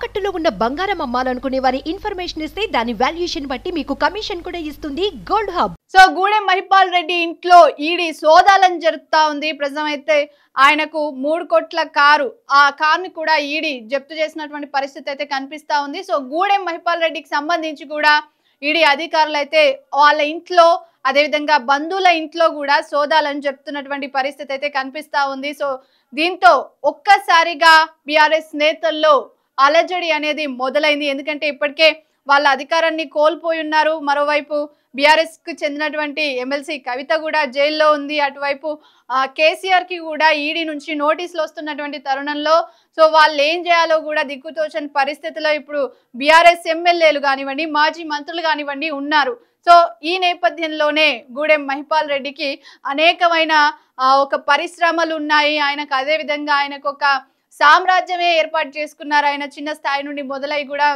తాకట్టులో ఉన్న బంగారం అమ్మాలనుకునే వారి ఇన్ఫర్మేషన్ ఇస్తే దాని వాల్యుయేషన్ బట్టి మీకు కమిషన్ కూడా ఇస్తుంది gold hub. So Gudem Mahipal Reddy ఇంట్లో ఈడీ సోదాలను జరుపుతా ఉంది. ప్రజెంట్ అయితే ఆయనకు 3 కోట్ల కారు, ఆ కార్ని కూడా ఈడీ జప్తు చేసినటువంటి పరిస్థితి అయితే కనిపిస్తా ఉంది. సో గూడెం మహిపాల్ రెడ్డికి సంబంధించి కూడా ఈడీ అధికారులు అయితే వాళ్ళ ఇంట్లో, అదేవిధంగా బంధువుల ఇంట్లో కూడా సోదాలను జరుపుతున్నటువంటి పరిస్థితి అయితే కనిపిస్తా ఉంది. సో దీంతో ఒక్కసారిగా బీఆర్ఎస్ నేతల్లో అలజడి అనేది మొదలైంది. ఎందుకంటే ఇప్పటికే వాళ్ళ అధికారాన్ని కోల్పోయి ఉన్నారు. మరోవైపు బీఆర్ఎస్ కు చెందినటువంటి ఎమ్మెల్సీ కవిత కూడా జైల్లో ఉంది. అటువైపు కేసీఆర్ కి కూడా ఈడీ నుంచి నోటీసులు వస్తున్నటువంటి తరుణంలో సో వాళ్ళు ఏం చేయాలో కూడా దిక్కుతోచని పరిస్థితిలో ఇప్పుడు బీఆర్ఎస్ ఎమ్మెల్యేలు కానివ్వండి, మాజీ మంత్రులు కానివ్వండి ఉన్నారు. సో ఈ నేపథ్యంలోనే గూడెం మహిపాల్ రెడ్డికి అనేకమైన ఒక పరిశ్రమలు ఉన్నాయి. ఆయనకు అదే విధంగా ఆయనకు ఒక సామ్రాజ్యమే ఏర్పాటు చేసుకున్నారు. ఆయన చిన్న స్థాయి నుండి మొదలై కూడా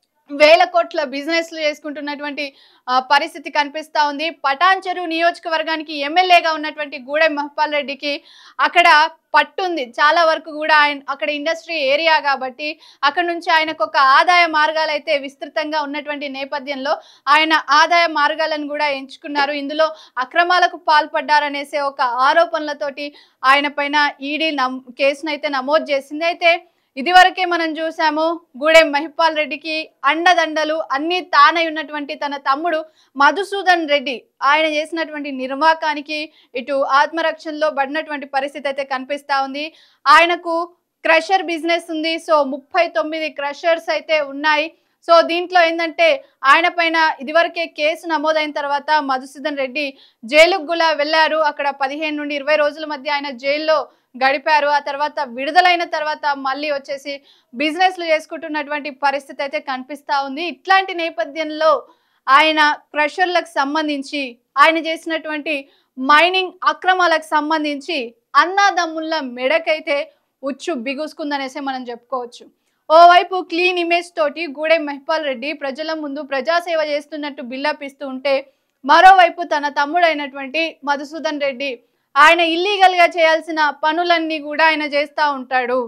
వేల కోట్ల బిజినెస్లు చేసుకుంటున్నటువంటి పరిస్థితి కనిపిస్తా ఉంది. పటాన్చెరు నియోజకవర్గానికి ఎమ్మెల్యేగా ఉన్నటువంటి గూడెం మహిపాల్ రెడ్డికి అక్కడ పట్టుంది. చాలా వరకు కూడా ఆయన అక్కడ ఇండస్ట్రీ ఏరియా కాబట్టి అక్కడ నుంచి ఆయనకు ఒక ఆదాయ మార్గాలు అయితే విస్తృతంగా ఉన్నటువంటి నేపథ్యంలో ఆయన ఆదాయ మార్గాలను కూడా ఎంచుకున్నారు. ఇందులో అక్రమాలకు పాల్పడ్డారనేసే ఒక ఆరోపణలతోటి ఆయన పైన ఈడీ కేసును అయితే నమోదు చేసింది. అయితే ఇదివరకే మనం చూసాము గూడెం మహిపాల్ రెడ్డికి అండదండలు అన్ని తానై ఉన్నటువంటి తన తమ్ముడు మధుసూదన్ రెడ్డి ఆయన చేసినటువంటి నిర్వాకానికి ఇటు ఆత్మరక్షణలో పడినటువంటి పరిస్థితి అయితే కనిపిస్తా ఉంది. ఆయనకు క్రషర్ బిజినెస్ ఉంది. సో 39 క్రషర్స్ అయితే ఉన్నాయి. సో దీంట్లో ఏంటంటే ఆయన పైన ఇదివరకే కేసు నమోదైన తర్వాత మధుసూదన్ రెడ్డి జైలుకు కూడా వెళ్ళారు. అక్కడ 15 నుండి 20 రోజుల మధ్య ఆయన జైల్లో గడిపారు. ఆ తర్వాత విడుదలైన తర్వాత మళ్ళీ వచ్చేసి బిజినెస్లు చేసుకుంటున్నటువంటి పరిస్థితి అయితే కనిపిస్తా ఉంది. ఇట్లాంటి నేపథ్యంలో ఆయన క్రషర్లకు సంబంధించి ఆయన చేసినటువంటి మైనింగ్ అక్రమాలకు సంబంధించి అన్నాదమ్ముల మెడకైతే ఉచ్చు బిగుసుకుందనేసి మనం చెప్పుకోవచ్చు. ఓవైపు క్లీన్ ఇమేజ్ తోటి గూడెం మహిపాల్ రెడ్డి ప్రజల ముందు ప్రజాసేవ చేస్తున్నట్టు బిల్డప్ ఇస్తూ ఉంటే, మరోవైపు తన తమ్ముడైనటువంటి మధుసూదన్ రెడ్డి ఆయన ఇల్లీగల్ గా చేయాల్సిన పనులన్నీ కూడా ఆయన చేస్తూ ఉంటాడు.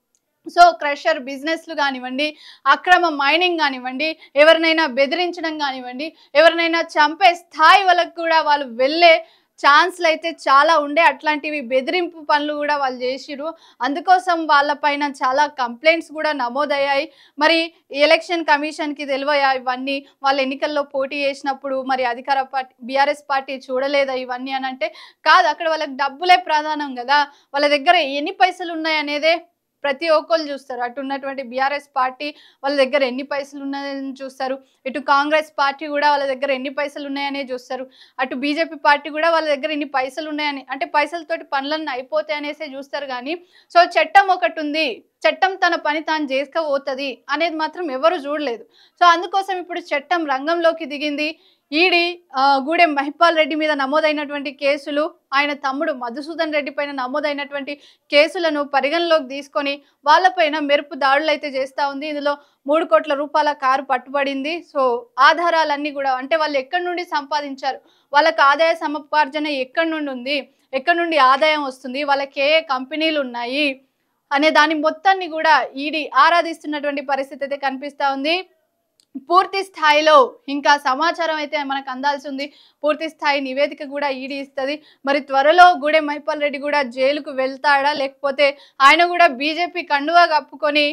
సో క్రషర్ బిజినెస్లు కానివ్వండి, అక్రమ మైనింగ్ కానివ్వండి, ఎవరినైనా బెదిరించడం కానివ్వండి, ఎవరినైనా చంపే స్థాయి వాళ్ళకు కూడా వాళ్ళు వెళ్ళే ఛాన్స్లు అయితే చాలా ఉండే. అట్లాంటివి బెదిరింపు పనులు కూడా వాళ్ళు చేసిరు. అందుకోసం వాళ్ళపైన చాలా కంప్లైంట్స్ కూడా నమోదయ్యాయి. మరి ఎలక్షన్ కమిషన్కి తెలివయా ఇవన్నీ? వాళ్ళ ఎన్నికల్లో పోటీ చేసినప్పుడు మరి అధికార పార్టీ బీఆర్ఎస్ పార్టీ చూడలేదా ఇవన్నీ అని అంటే, కాదు, అక్కడ వాళ్ళకి డబ్బులే ప్రధానం కదా. వాళ్ళ దగ్గర ఎన్ని పైసలు ఉన్నాయనేదే ప్రతి ఒక్కళ్ళు చూస్తారు. అటు ఉన్నటువంటి బీఆర్ఎస్ పార్టీ వాళ్ళ దగ్గర ఎన్ని పైసలు ఉన్నాయని చూస్తారు, ఇటు కాంగ్రెస్ పార్టీ కూడా వాళ్ళ దగ్గర ఎన్ని పైసలు ఉన్నాయనే చూస్తారు, అటు బీజేపీ పార్టీ కూడా వాళ్ళ దగ్గర ఎన్ని పైసలు ఉన్నాయని, అంటే పైసలతోటి పనులన్నీ అయిపోతాయి అనేసే చూస్తారు. కానీ సో చట్టం ఒకటి ఉంది, చట్టం తన పని తాను చేసుకోబోతుంది అనేది మాత్రం ఎవరు చూడలేదు. సో అందుకోసం ఇప్పుడు చట్టం రంగంలోకి దిగింది. ఈడీ గూడెం మహిపాల్ రెడ్డి మీద నమోదైనటువంటి కేసులు, ఆయన తమ్ముడు మధుసూదన్ రెడ్డి పైన నమోదైనటువంటి కేసులను పరిగణలోకి తీసుకొని వాళ్ళపైన మెరుపు దాడులు అయితే చేస్తూ ఉంది. ఇందులో 3 కోట్ల రూపాయల కారు పట్టుబడింది. సో ఆధారాలన్నీ కూడా, అంటే వాళ్ళు ఎక్కడి నుండి సంపాదించారు, వాళ్ళకి ఆదాయ సముపార్జన ఎక్కడి నుండి ఉంది, ఎక్కడి నుండి ఆదాయం వస్తుంది, వాళ్ళకి ఏ కంపెనీలు ఉన్నాయి అనే దాని మొత్తాన్ని కూడా ఈడీ ఆరాధిస్తున్నటువంటి పరిస్థితి అయితే కనిపిస్తూ ఉంది. పూర్తి స్థాయిలో ఇంకా సమాచారం అయితే మనకు అందాల్సి ఉంది. పూర్తి స్థాయి నివేదిక కూడా ఈడీ ఇస్తుంది. మరి త్వరలో గూడెం మహిపాల్ రెడ్డి కూడా జైలుకు వెళ్తాడా, లేకపోతే ఆయన కూడా బీజేపీ కండువా కప్పుకొని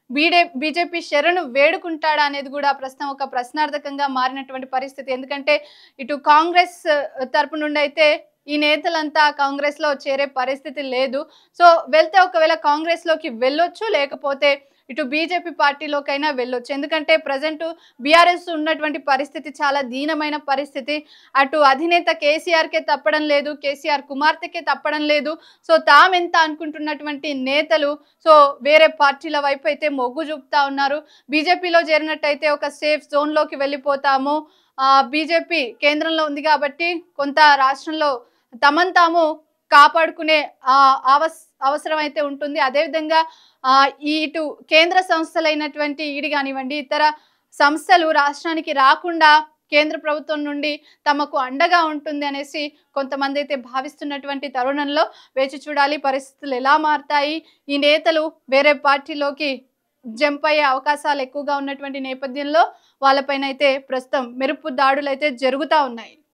బీజేపీ శరణు వేడుకుంటాడా అనేది కూడా ప్రస్తుతం ఒక ప్రశ్నార్థకంగా మారినటువంటి పరిస్థితి. ఎందుకంటే ఇటు కాంగ్రెస్ తరపు నుండి అయితే ఈ నేతలంతా కాంగ్రెస్ లో చేరే పరిస్థితి లేదు. సో వెళ్తే ఒకవేళ కాంగ్రెస్ లోకి వెళ్ళొచ్చు, లేకపోతే ఇటు బీజేపీ పార్టీలోకైనా వెళ్ళొచ్చు. ఎందుకంటే ప్రజెంట్ బీఆర్ఎస్ ఉన్నటువంటి పరిస్థితి చాలా దీనమైన పరిస్థితి. అటు అధినేత కేసీఆర్కే తప్పడం లేదు, కేసీఆర్ కుమార్తెకే తప్పడం లేదు. సో తామెంత అనుకుంటున్నటువంటి నేతలు సో వేరే పార్టీల వైపు అయితే మొగ్గు చూపుతా ఉన్నారు. బీజేపీలో చేరినట్టయితే ఒక సేఫ్ జోన్లోకి వెళ్ళిపోతాము, బీజేపీ కేంద్రంలో ఉంది కాబట్టి కొంత రాష్ట్రంలో తమను తాము కాపాడుకునే అవసరం అయితే ఉంటుంది. అదేవిధంగా ఇటు కేంద్ర సంస్థలైనటువంటి ఈడీ కానివ్వండి, ఇతర సంస్థలు రాష్ట్రానికి రాకుండా కేంద్ర ప్రభుత్వం నుండి తమకు అండగా ఉంటుంది అనేసి కొంతమంది అయితే భావిస్తున్నటువంటి తరుణంలో వేచి చూడాలి పరిస్థితులు ఎలా మారతాయి. ఈ నేతలు వేరే పార్టీలోకి జంప్ అయ్యే అవకాశాలు ఎక్కువగా ఉన్నటువంటి నేపథ్యంలో వాళ్ళపైన అయితే ప్రస్తుతం మెరుపు దాడులు అయితే జరుగుతూ ఉన్నాయి.